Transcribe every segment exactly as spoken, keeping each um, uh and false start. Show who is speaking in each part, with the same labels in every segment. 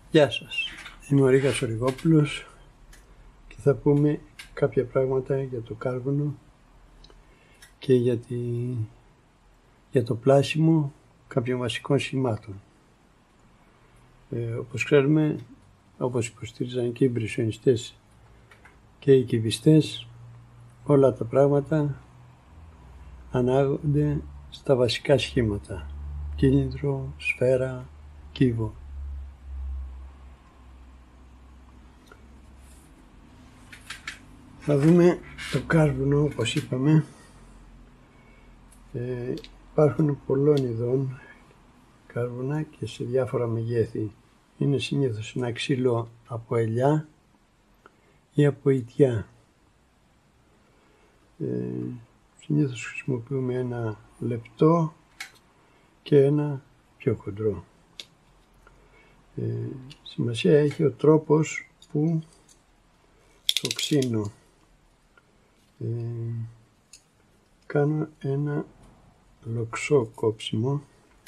Speaker 1: Γεια σας, είμαι ο Ρίγας ο Rigopoulos και θα πούμε κάποια πράγματα για το κάρβουνο και για, τη... για το πλάσιμο κάποιων βασικών σημάτων. Ε, όπως ξέρουμε, όπως υποστήριζαν και οι μπρισιονιστές και οι κυβιστές, όλα τα πράγματα ανάγονται στα βασικά σχήματα: κύλινδρο, σφαίρα, κύβο. Θα δούμε το κάρβουνο, όπως είπαμε. Ε, υπάρχουν πολλών ειδών κάρβουνα και σε διάφορα μεγέθη. Είναι συνήθως ένα ξύλο από ελιά ή από ιτιά. Ε, συνήθως χρησιμοποιούμε ένα λεπτό και ένα πιο χοντρό. Ε, σημασία έχει ο τρόπος που το ξύνω. Ε, κάνω ένα λοξό κόψιμο.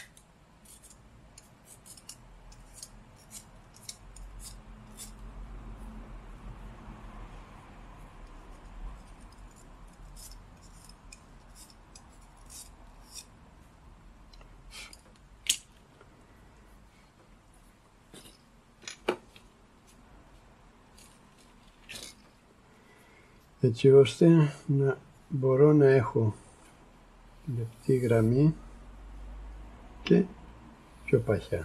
Speaker 1: Έτσι ώστε να μπορώ να έχω λεπτή γραμμή και πιο παχιά.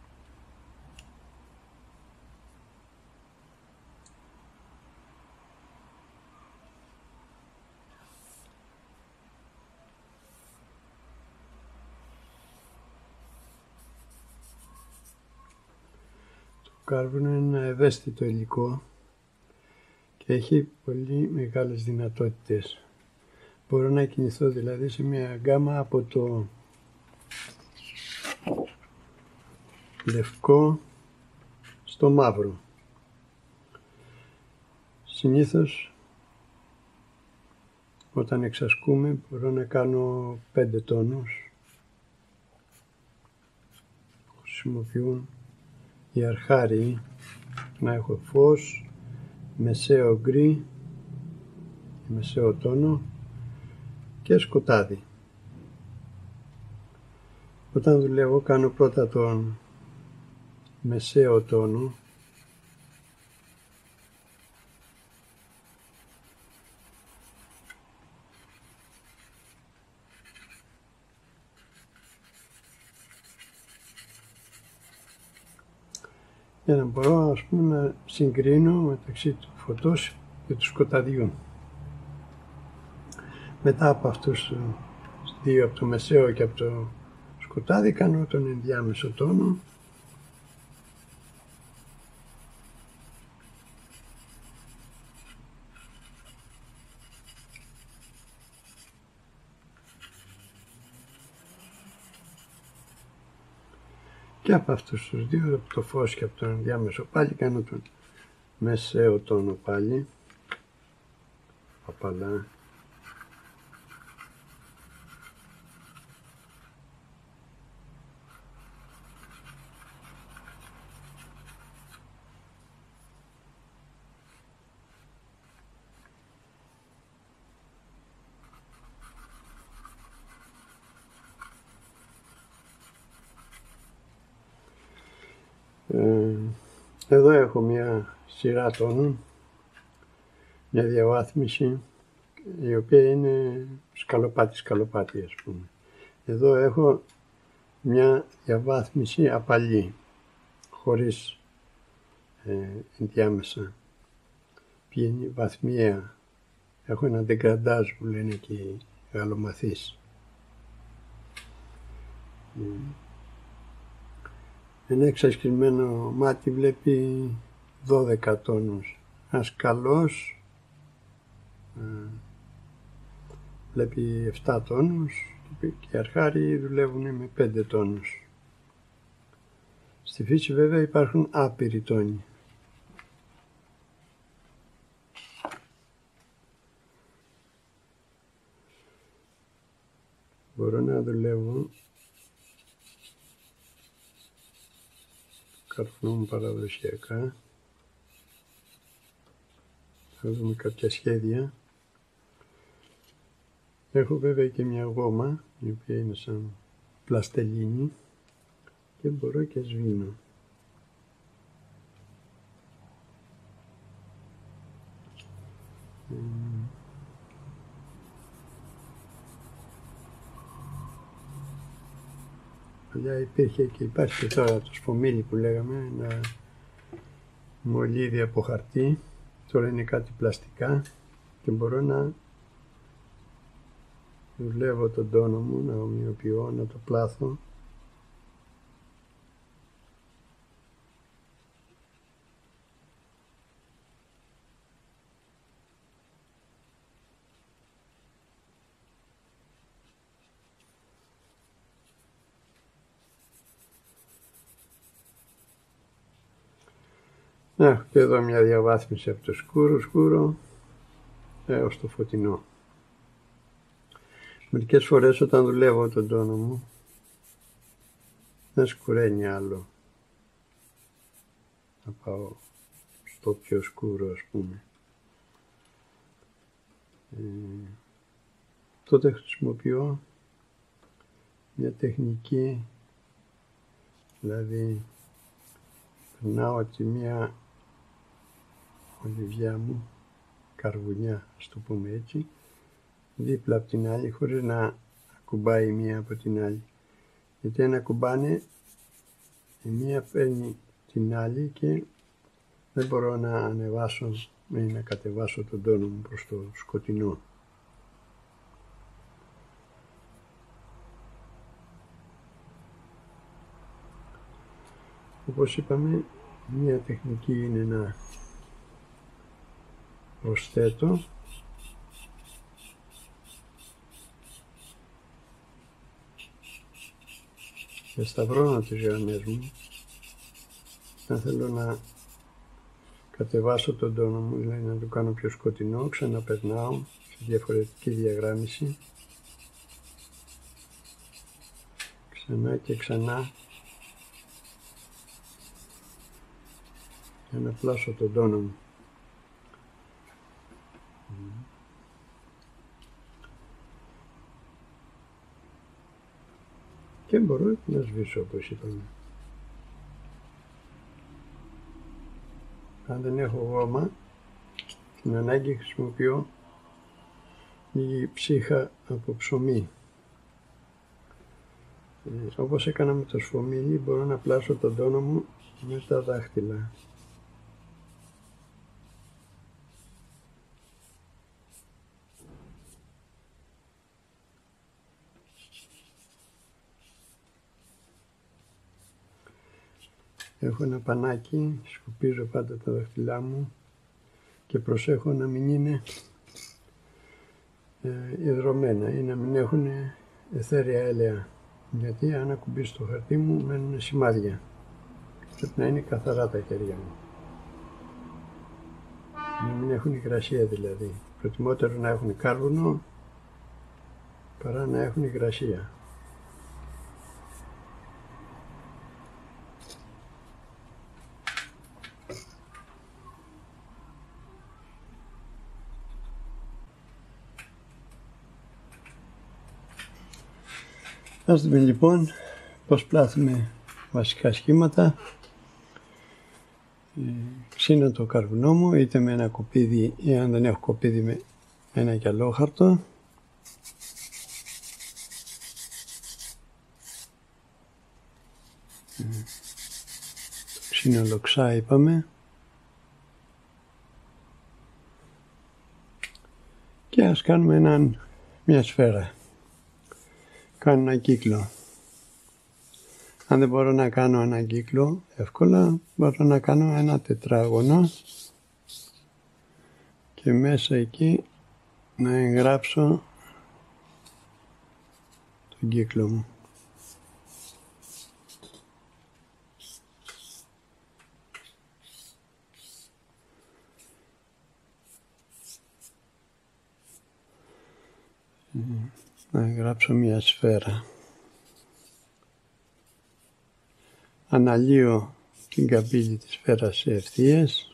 Speaker 1: Το κάρβουνο είναι ένα ευαίσθητο υλικό και έχει πολύ μεγάλες δυνατότητες. Μπορώ να κινηθώ δηλαδή σε μια γκάμα από το λευκό στο μαύρο. Συνήθως όταν εξασκούμε μπορώ να κάνω πέντε τόνους. Χρησιμοποιούν οι αρχάριοι να έχω φως, μεσαίο γκρι, μεσαίο τόνο και σκοτάδι. Όταν δουλεύω κάνω πρώτα τον μεσαίο τόνο για να μπορώ, ας πούμε, να συγκρίνω μεταξύ του φωτός και του σκοταδιού. Μετά από αυτούς τους δύο, από το μεσαίο και από το σκοτάδι, κάνω τον ενδιάμεσο τόνο. Και από αυτούς τους δύο, από το φως και από τον ενδιάμεσο πάλι, κάνω τον μεσαίο τόνο πάλι. Απαλά. Εδώ έχω μια σειρά τόνων, μια διαβάθμιση, η οποία είναι σκαλοπάτι-σκαλοπάτι, ας πούμε. Εδώ έχω μια διαβάθμιση απαλή, χωρίς ε, ενδιάμεσα. Πηγαίνει βαθμιαία. Έχω ένα ντεγκραντάζ που λένε και οι γαλλομαθείς. Ένα εξασκημένο μάτι βλέπει δώδεκα τόνους. Ένας καλός ε, βλέπει επτά τόνους και οι αρχάριοι δουλεύουν με πέντε τόνους. Στη φύση βέβαια υπάρχουν άπειροι τόνοι. Μπορώ να δουλεύω καρφνό μου παραδοσιακά. Θα δούμε κάποια σχέδια. Έχω βέβαια και μια γόμα, η οποία είναι σαν πλαστελίνη και μπορώ και σβήνω. Παλιά υπήρχε και υπάρχει και τώρα το σφομίλι που λέγαμε, ένα μολύβι από χαρτί. Τώρα είναι κάτι πλαστικά και μπορώ να δουλεύω τον τόνο μου, να ομοιοποιώ, να το πλάθω. Έχω και εδώ μια διαβάθμιση από το σκούρο σκούρο έως το φωτεινό. Μερικές φορές όταν δουλεύω τον τόνο μου δεν σκουραίνει άλλο. Να πάω στο πιο σκούρο, ας πούμε. Ε, τότε χρησιμοποιώ μια τεχνική, δηλαδή περνάω τη μία ολιβιά μου, καρβουνιά, ας το πούμε έτσι, δίπλα από την άλλη, χωρίς να ακουμπάει η μία από την άλλη. Γιατί αν ακουμπάνε, η μία παίρνει την άλλη και δεν μπορώ να ανεβάσω ή να κατεβάσω τον τόνο μου προς το σκοτεινό. Όπως είπαμε, μία τεχνική είναι να προσθέτω και σταυρώνω τις γραμμές μου. Αν θέλω να κατεβάσω τον τόνο μου, δηλαδή να το κάνω πιο σκοτεινό, ξαναπερνάω σε διαφορετική διαγράμμιση, ξανά και ξανά, για να πλάσω τον τόνο μου. Και μπορώ να σβήσω, όπως είπαμε. Αν δεν έχω γόμα, στην ανάγκη χρησιμοποιώ λίγη ψύχα από ψωμί. Ε, όπως έκανα με το σφομίλι, μπορώ να πλάσω τον τόνο μου με τα δάχτυλα. Έχω ένα πανάκι, σκουπίζω πάντα τα δάχτυλά μου και προσέχω να μην είναι ε, ιδρωμένα ή να μην έχουν αιθέρια έλαια, γιατί αν ακουμπήσω το χαρτί μου μένουν σημάδια. Πρέπει να είναι καθαρά τα χέρια μου, να μην έχουν υγρασία δηλαδή. Προτιμότερο να έχουν κάρβουνο παρά να έχουν υγρασία. Ας δούμε λοιπόν πώς πλάθουμε βασικά σχήματα. Ε, ξύνω το καρβουνό μου, είτε με ένα κοπίδι ή αν δεν έχω κοπίδι με ένα γυαλόχαρτο. Ε, ξύνω λοξά είπαμε. Και ας κάνουμε έναν, μια σφαίρα. Κάνω ένα κύκλο. Αν δεν μπορώ να κάνω ένα κύκλο εύκολα, μπορώ να κάνω ένα τετράγωνο και μέσα εκεί να εγγράψω τον κύκλο μου. Να εγγράψω μια σφαίρα. Αναλύω την καμπύλη της σφαίρας σε ευθείες.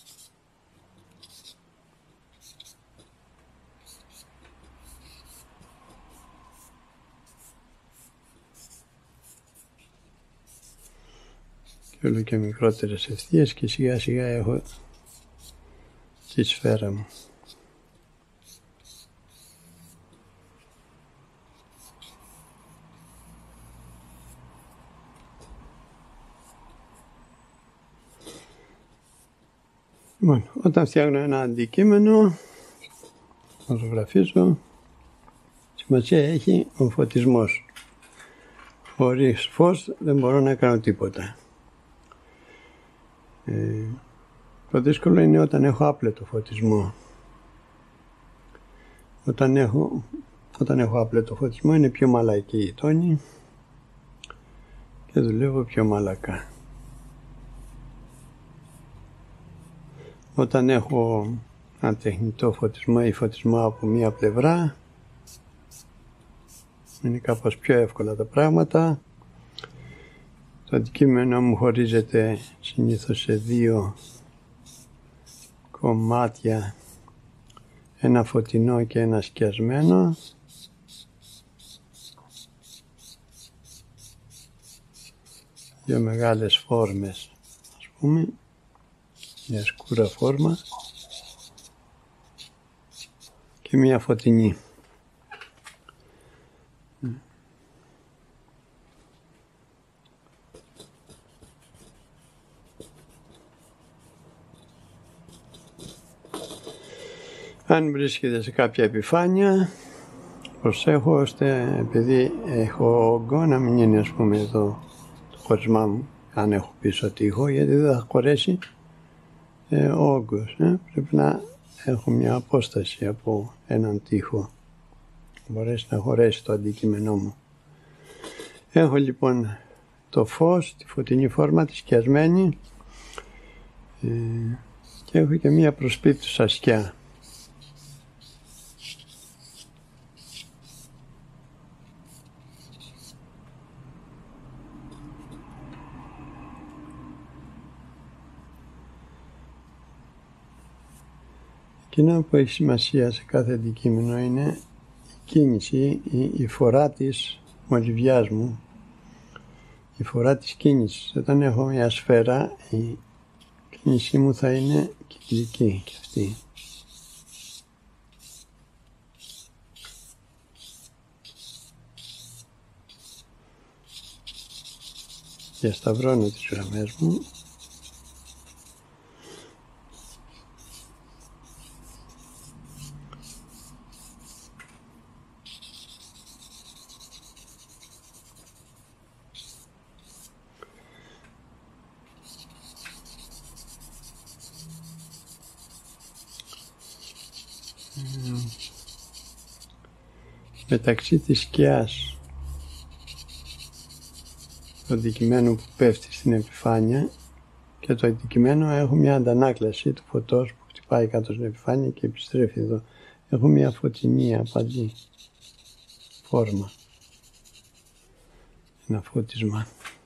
Speaker 1: Και όλο και μικρότερες ευθείες και σιγά σιγά έχω τη σφαίρα μου. Λοιπόν, όταν φτιάχνω ένα αντικείμενο, το ζωγραφίζω, σημασία έχει ο φωτισμός. Χωρίς φως δεν μπορώ να κάνω τίποτα. Ε, το δύσκολο είναι όταν έχω άπλετο φωτισμό. Όταν έχω, όταν έχω άπλετο φωτισμό είναι πιο μαλακή η τόνη και δουλεύω πιο μαλακά. Όταν έχω ένα τεχνητό φωτισμό ή φωτισμό από μία πλευρά, είναι κάπως πιο εύκολα τα πράγματα. Το αντικείμενο μου χωρίζεται συνήθως σε δύο κομμάτια, ένα φωτεινό και ένα σκιασμένο. Δύο μεγάλες φόρμες, ας πούμε, μια σκούρα φόρμα και μια φωτεινή. Αν βρίσκεται σε κάποια επιφάνεια, προσέχω ώστε, επειδή έχω όγκο, να μην είναι, ας πούμε, εδώ το χωρισμά μου, αν έχω πίσω τοίχο, γιατί δεν θα χωρέσει ε, ο όγκος. Ε. Πρέπει να έχω μια απόσταση από έναν τοίχο, μπορέσει να χωρέσει το αντικείμενό μου. Έχω λοιπόν το φως, τη φωτεινή φόρμα, τη σκιασμένη, ε, και έχω και μια προσπίπτουσα σκιά. Εκείνο που έχει σημασία σε κάθε αντικείμενο είναι η κίνηση, η, η φορά της μολυβιάς μου, η φορά της κίνησης. Όταν έχω μια σφαίρα, η κίνησή μου θα είναι κυκλική και αυτή. Διασταυρώνω τις γραμμές μου. Μεταξύ της σκιάς του αντικειμένου που πέφτει στην επιφάνεια και το αντικειμένο έχω μια αντανάκλαση του φωτός που χτυπάει κάτω στην επιφάνεια και επιστρέφει εδώ. Έχω μια φωτεινή απαντή φόρμα, ένα φώτισμα.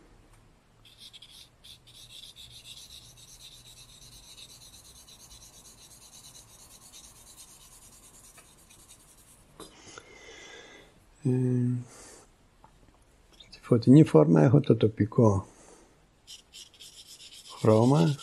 Speaker 1: Ε, στη φωτεινή φόρμα έχω το τοπικό χρώμα,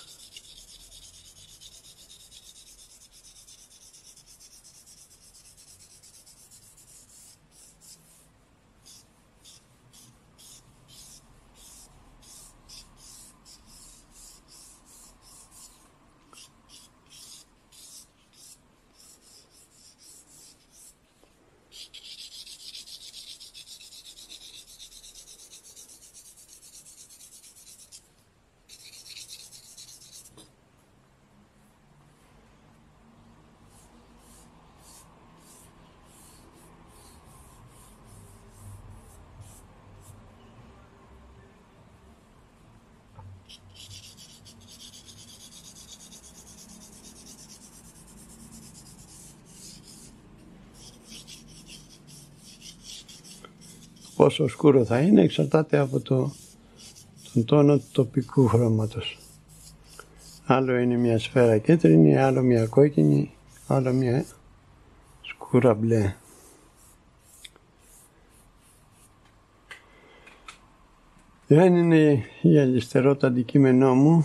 Speaker 1: πόσο σκούρο θα είναι εξαρτάται από το, τον τόνο του τοπικού χρώματος. Άλλο είναι μια σφαίρα κίτρινη, άλλο μια κόκκινη, άλλο μια σκούρα μπλε. Δεν είναι η αριστερό το αντικείμενό μου.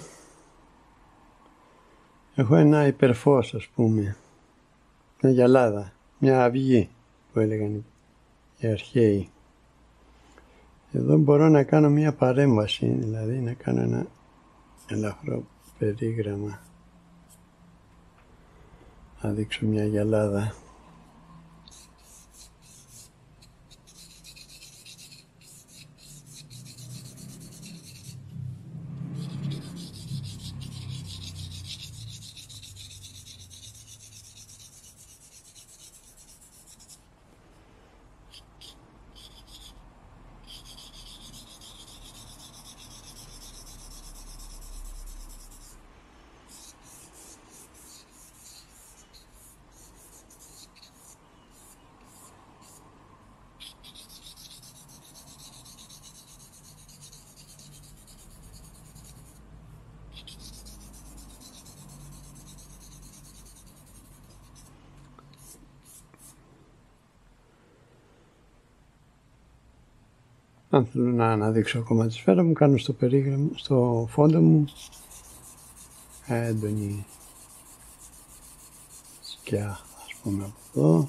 Speaker 1: Έχω ένα υπερφως, ας πούμε, μια γυαλάδα, μια αυγή που έλεγαν οι αρχαίοι. Εδώ μπορώ να κάνω μια παρέμβαση, δηλαδή να κάνω ένα ελαφρό περίγραμμα. Να δείξω μια γυαλάδα. Αν θέλω να αναδείξω ακόμα τη σφαίρα μου, κάνω στο περίγραμμα, στο φόντο μου έντονη σκιά, ας πούμε, από εδώ.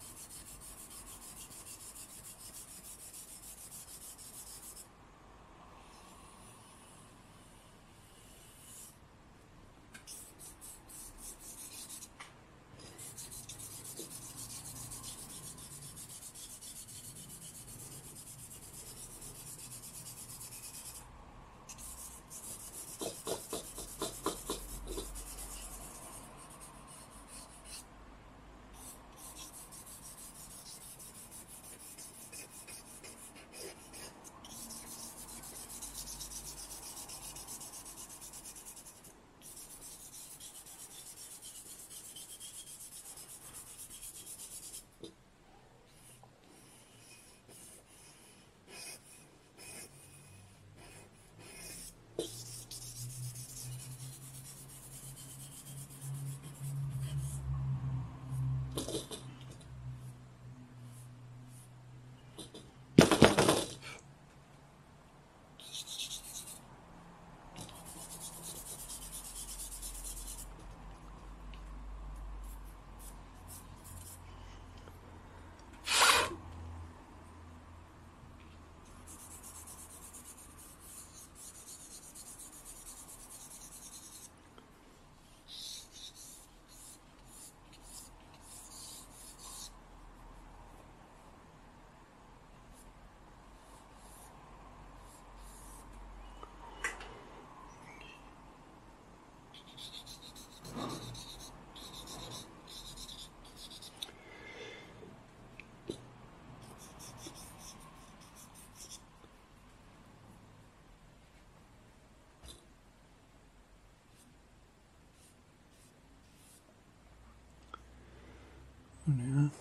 Speaker 1: Ναι.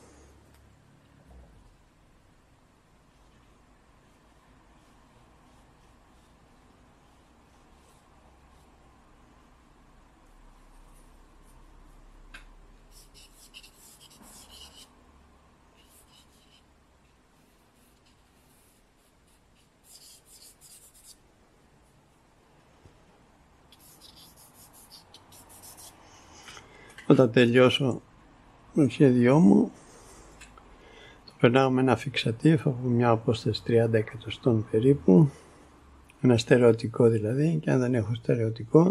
Speaker 1: Όταν τελειώσω το σχέδιό μου, το περνάω με ένα φιξατίφ από μια απόσταση τριάντα εκατοστών περίπου, ένα στερεωτικό δηλαδή, και αν δεν έχω στερεωτικό,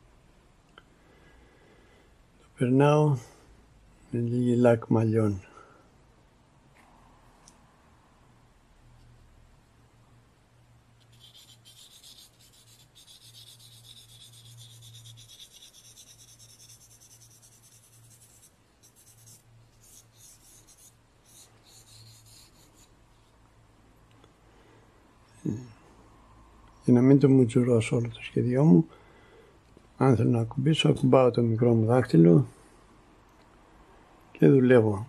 Speaker 1: το περνάω με λίγη λάκ μαλλιών. Για να μην το μουτζουρώσω όλο το σχέδιό μου, αν θέλω να ακουμπήσω, ακουμπάω το μικρό μου δάχτυλο και δουλεύω.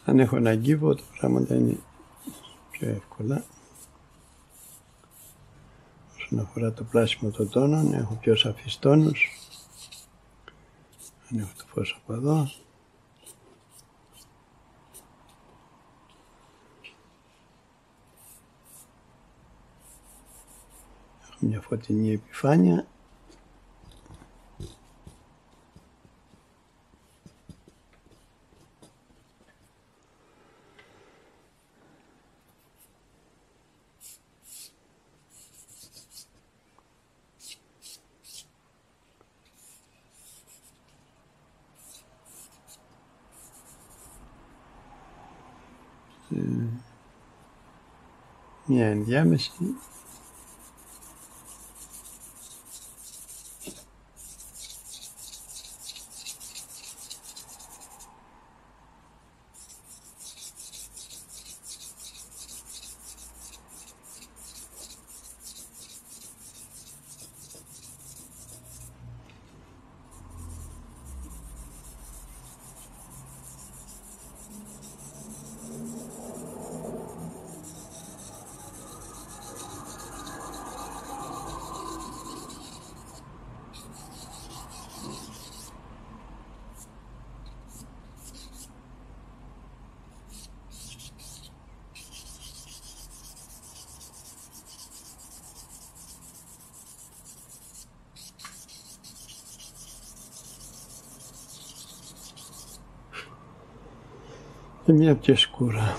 Speaker 1: Αν έχω ένα γκίβο, τα πράγματα είναι πιο εύκολα. Όσον αφορά το πλάσιμο των τόνων, έχω πιο σαφείς τόνους. Αν έχω το φως από εδώ. Έχω μια φωτεινή επιφάνεια. Μια ενδιάμεση. Και μια πιο σκούρα.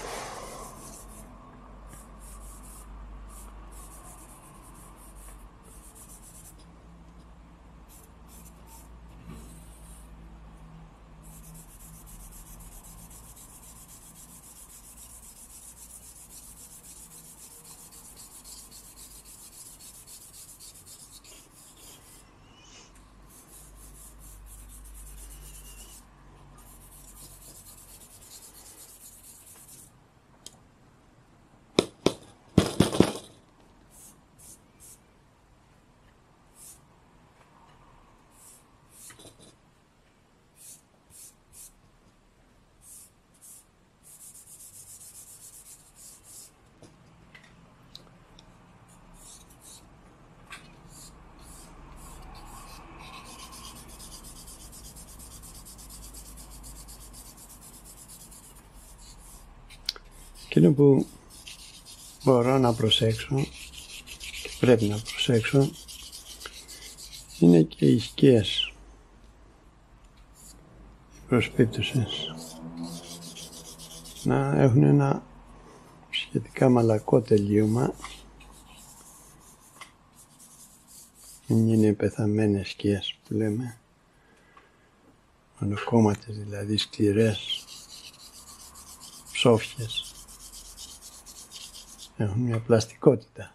Speaker 1: Εκείνο που μπορώ να προσέξω και πρέπει να προσέξω είναι και οι σκιές, οι προσπίπτουσες, να έχουν ένα σχετικά μαλακό τελείωμα, μην είναι πεθαμένες σκιές που λέμε, μονοκόμματες δηλαδή, σκληρές, ψόφιες. Έχουν μια πλαστικότητα.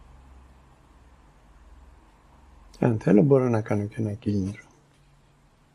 Speaker 1: Και αν θέλω μπορώ να κάνω και ένα κίνητρο.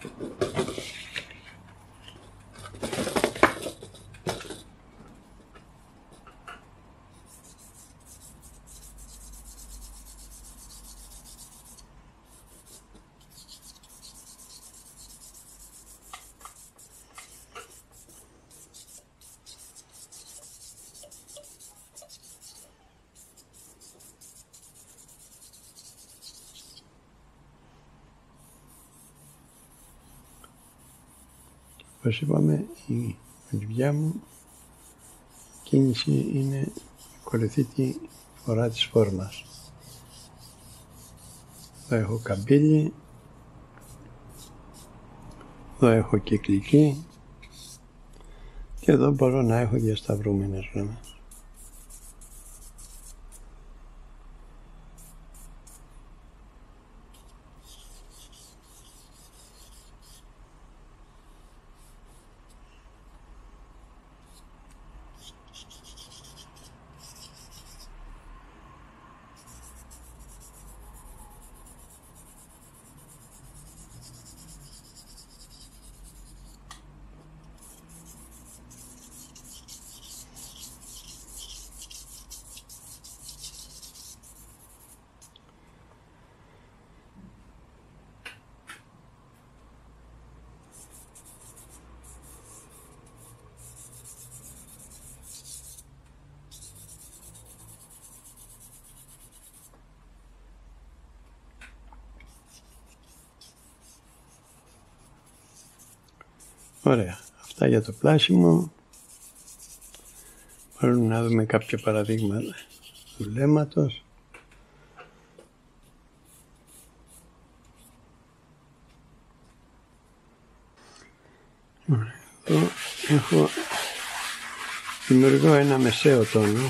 Speaker 1: Όπως είπαμε, η δουλειά μου κίνηση είναι ακολουθεί τη φορά της φόρμας. Εδώ έχω καμπύλη, εδώ έχω κυκλική και εδώ μπορώ να έχω διασταυρούμενες γραμμές. Ωραία, αυτά για το πλάσιμο. Μπορούμε να δούμε κάποια παραδείγματα του λέματος. Εδώ έχω δημιουργώ ένα μεσαίο τόνο.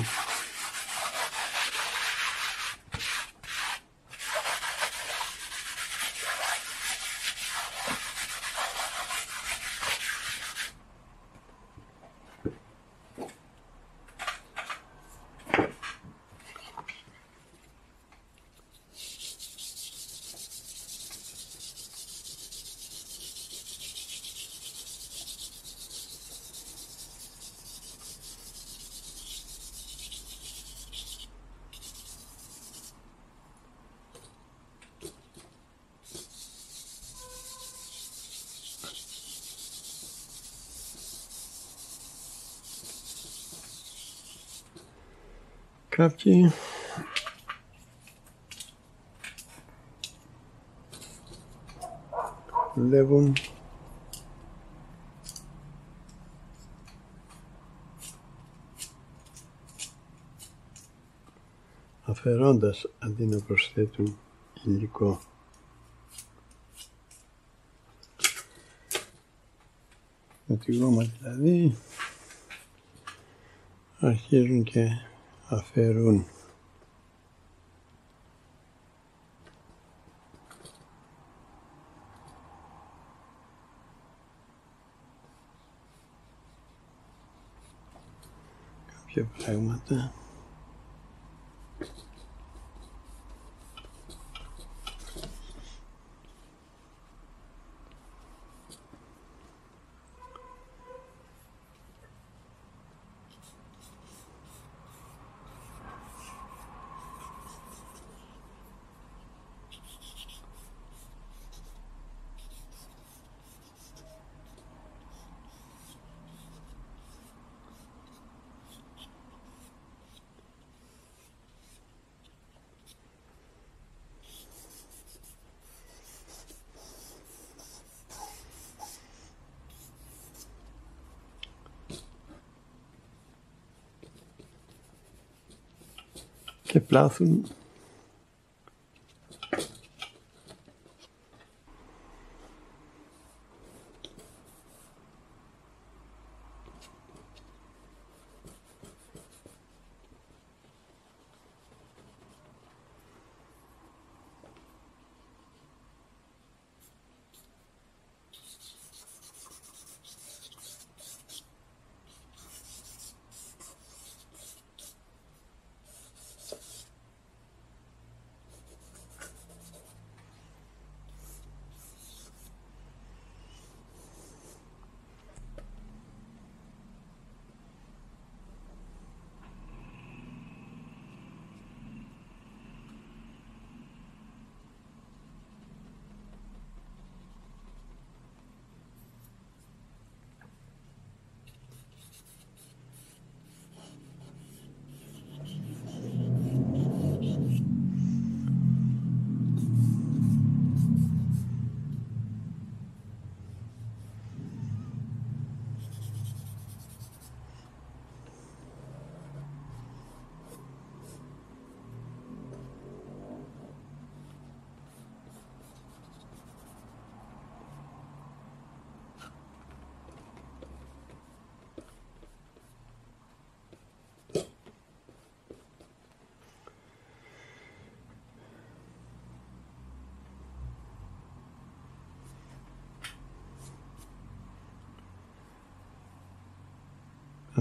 Speaker 1: Κάποιοι δουλεύουν αφαιρώντας αντί να προσθέτουν υλικό. Με τη γόμα δηλαδή αρχίζουν και αφαιρούν. Κάποια πράγματα. Και πλάθουν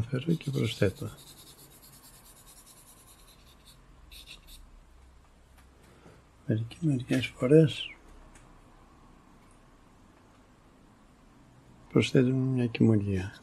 Speaker 1: αφαιρώ και προσθέτω. Μερικές, μερικές φορές προσθέτουμε μια κυμολία.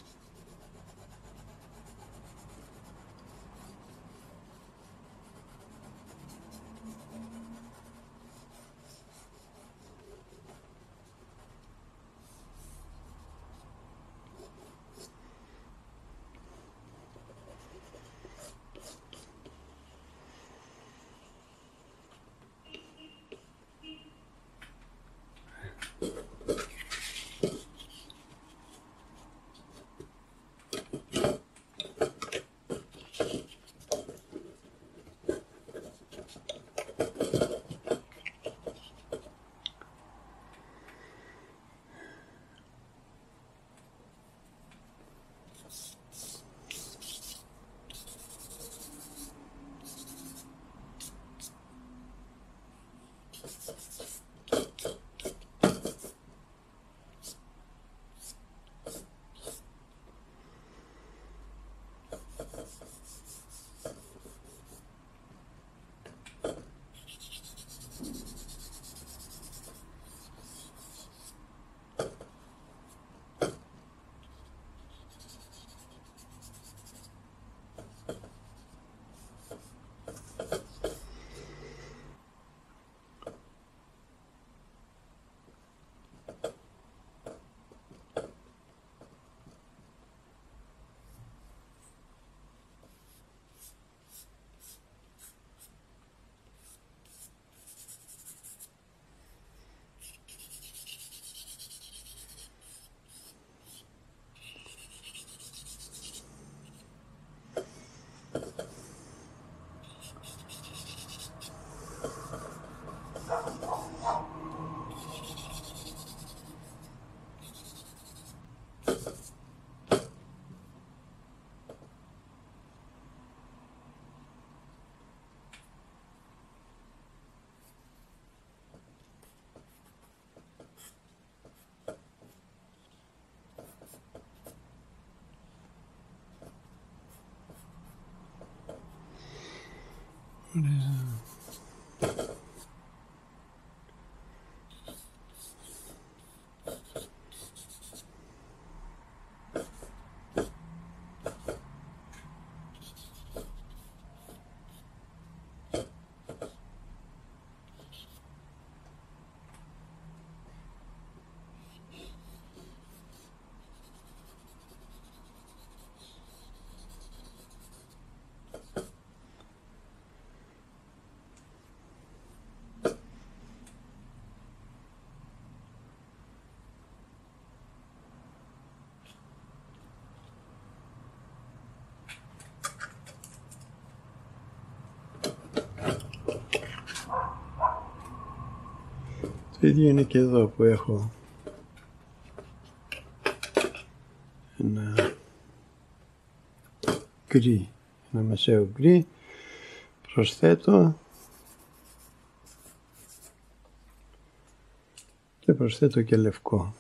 Speaker 1: Ωραία. Το ίδιο είναι και εδώ που έχω ένα γκρι, ένα μεσαίο γκρι, προσθέτω και προσθέτω και λευκό.